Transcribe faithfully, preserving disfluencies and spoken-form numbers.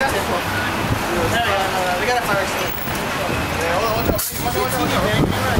this one. No, no, no, we got a fire extinguisher. Yeah, hold on, watch out. Watch out, watch out, watch out.